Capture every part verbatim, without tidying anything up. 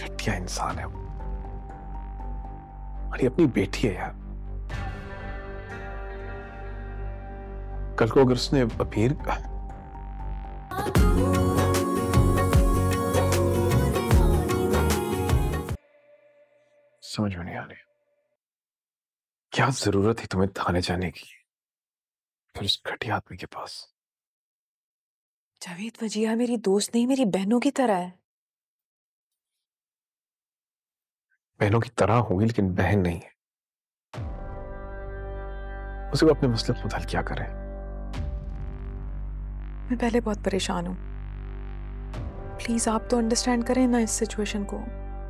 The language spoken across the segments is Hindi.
घटिया इंसान है वो। और ये अपनी बेटी है यार। कल को अगर उसने अबीर समझ में नहीं आ रही क्या जरूरत थी तुम्हें थाने जाने की, फिर उस घटिया आदमी के पास। जावेद, वजिया मेरी दोस्त नहीं, मेरी बहनों की तरह है। बहनों की तरह होगी लेकिन बहन नहीं है। उसे वो अपने मसले खुद हल क्या करे। मैं पहले बहुत परेशान हूँ, प्लीज आप तो अंडरस्टैंड करें ना इस सिचुएशन को।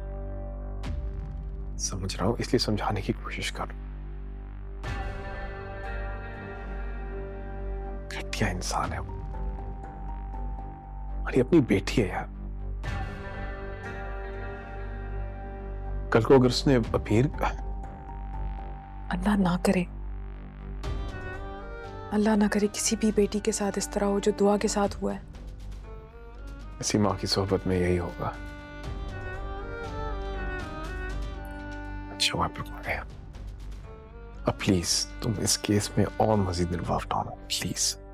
समझ रहा हूं, इसलिए समझाने की कोशिश करो। घटिया इंसान है वो। और ये अपनी बेटी है यार। कल को अगर उसने अबीर अल्लाह ना करे, अल्लाह ना करे किसी भी बेटी के साथ इस तरह हो जो दुआ के साथ हुआ है। इसी माँ की सोहबत में यही होगा। अच्छा वहां पर हो गया। अब प्लीज तुम इस केस में और मजीद इन्वॉल्व ना हो प्लीज।